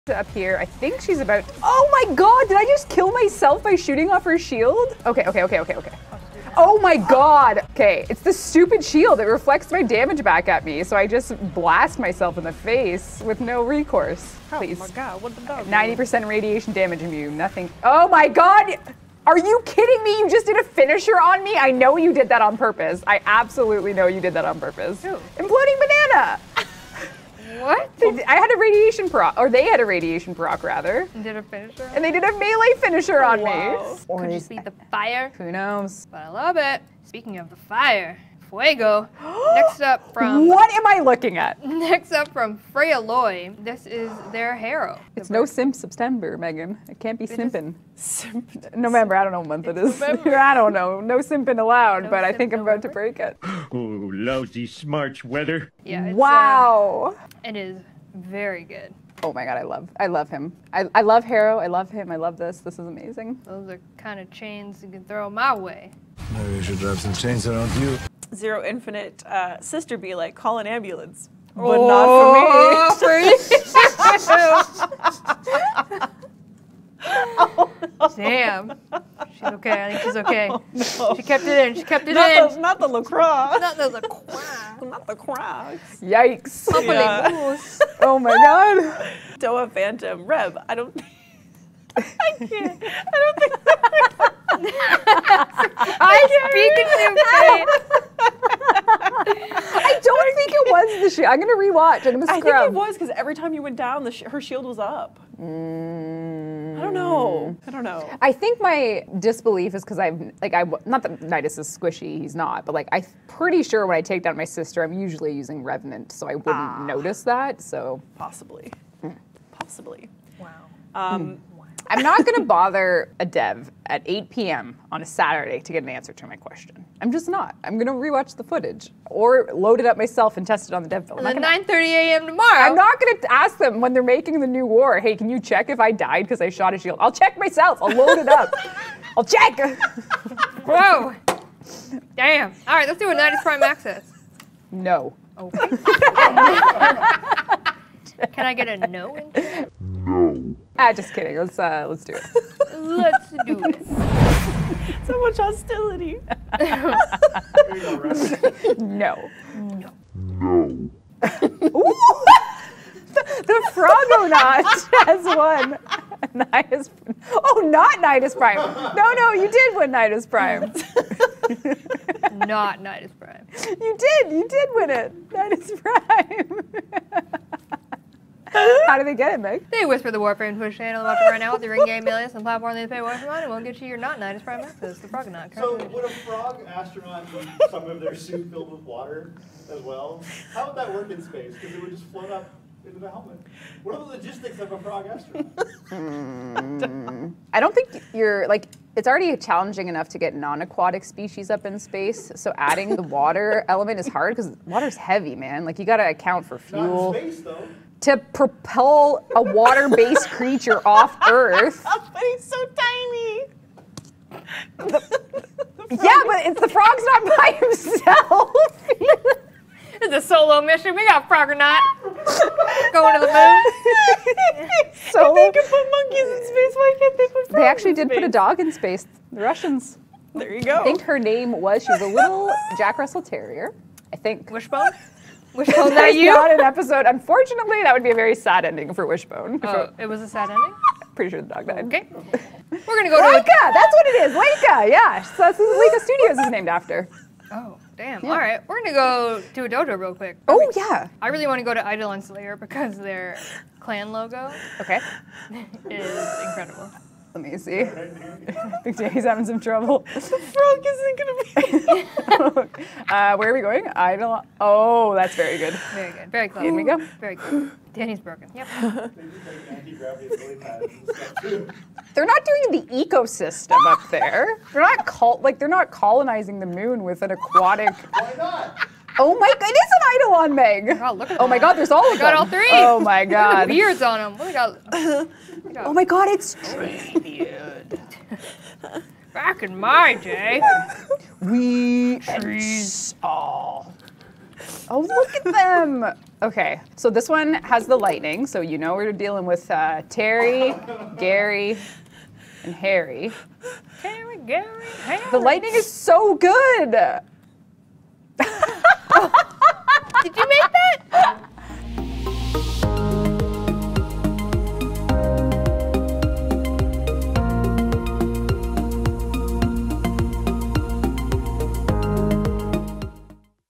up here. I think she's about. Oh my god! Did I just kill myself by shooting off her shield? Okay. Oh my god! Okay, it's the stupid shield. It reflects my damage back at me, so I just blast myself in the face with no recourse. Please. Oh my god, what the dog? 90% radiation damage immune. Nothing. Oh my god! Are you kidding me? You just did a finisher on me? I know you did that on purpose. I absolutely know you did that on purpose. Who? Imploding banana! What? I had a radiation proc, or they had a radiation proc rather. Did a finisher? And they did a melee finisher on Wow. me. Could just be the fire. Who knows? But I love it. Speaking of the fire, Fuego. Next up from What am I looking at? Next up from Freya Loy. This is their hero. It's no simp September, Megan. It can't be simping. November, I don't know what month it is. November. I don't know. No simping allowed, No but I simp think I'm about to November. break it. Oh, lousy smarch weather. Yeah. It's, Wow. it is very good. Oh my god, I love him. I love Harrow, I love him, I love this. This is amazing. Those are kind of chains you can throw my way. Maybe we should wrap some chains around you. Zero Infinite sister be like, call an ambulance. But not for me. Damn. She's okay. I think she's okay. No. She kept it in. She kept it in. Not the lacrosse. Not the quack. Not the cross. Yikes. Yeah. Pamplemousse. Oh my god. Doa Phantom. Reb, I don't I can't. I don't think I speak in I don't think it was the shield. I'm gonna rewatch. I'm gonna I think scrub. it was because every time you went down, her shield was up. I don't know. I don't know. I think my disbelief is because not that Nidus is squishy, he's not, but like I'm pretty sure when I take down my sister, I'm usually using Revenant, so I wouldn't notice that. So Possibly. Possibly. Wow. I'm not gonna bother a dev at 8 p.m. on a Saturday to get an answer to my question. I'm just not. I'm gonna rewatch the footage or load it up myself and test it on the dev film. And then 9:30 a.m. tomorrow. I'm not gonna ask them when they're making the new war, hey, can you check if I died because I shot a shield? I'll check myself. I'll load it up. I'll check. Whoa. Damn. All right, let's do a Nidus Prime Access. No. Okay. Can I get a no? Just kidding. Let's do it. Let's do it. So much hostility. No. The Frogonaut has won. Nidus. Oh, not Nidus Prime. No, you did win Nidus Prime. Not Nidus Prime. You did win it. Nidus Prime. How do they get it, Meg? They whisper the Warframe Twitch channel watching right now with your in-game alias and platform they pay watch on, and we'll get you your not Nidus Prime access. The Frogonaut. So would a frog astronaut need some of their suit filled with water as well? How would that work in space? Because it would just float up into the helmet. What are the logistics of a frog astronaut? I don't think you're like. It's already challenging enough to get non-aquatic species up in space, so adding the water element is hard because water's heavy, man. Like you got to account for fuel. Not in space, though. To propel a water-based creature off Earth. But he's so tiny. Yeah, but the frog's not by himself. It's a solo mission. We got Frogonaut going to the moon. So They can put monkeys in space. Why can't they put frogs they actually in did put a space? dog in space. The Russians. There you go. I think her name was. She was a little Jack Russell Terrier. I think. Wishbone? Wishbone, that There's you? not an episode. Unfortunately, that would be a very sad ending for Wishbone. Oh, it was a sad ending? Pretty sure the dog died. Okay. We're going to go to Leica, that's what it is. Leica, yeah. So that's what Leica Studios is named after. Oh, damn. All right. We're going to go to a dojo real quick. Oh, yeah. I really want to go to Eidolon Slayer because their clan logo Okay. is incredible. Let me see. I think Jamie's having some trouble. The frog isn't going to be. Where are we going? Idol. Oh, that's very good. Very good. Very clever. Here we go. Very good. Danny's broken. Yep. They use like anti-gravity lily pads and stuff too. They're not doing the ecosystem up there. They're not colonizing the moon with an aquatic. Why not? Oh my god, it is an Eidolon, Meg. God, look at Oh my that. god, there's all of them. got all three. Oh my Look at god. the beards on them. We got Oh my god, it's Treebeard. back in my day. We trees all. Oh, look at them. Okay, so this one has the lightning, so you know we're dealing with Terry, Gary, and Harry. Harry. The lightning is so good.